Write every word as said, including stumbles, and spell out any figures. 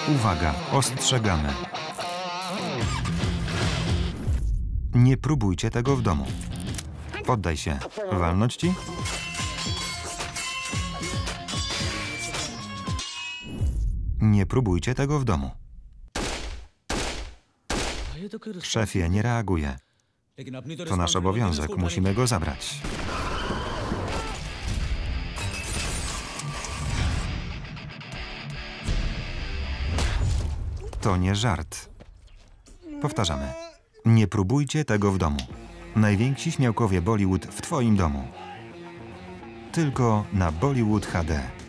Uwaga, ostrzegamy. Nie próbujcie tego w domu. Poddaj się. Walnąć ci? Nie próbujcie tego w domu. Szefie, nie reaguje. To nasz obowiązek, musimy go zabrać. To nie żart. Powtarzamy. Nie próbujcie tego w domu. Najwięksi śmiałkowie Bollywood w twoim domu. Tylko na Bollywood H D.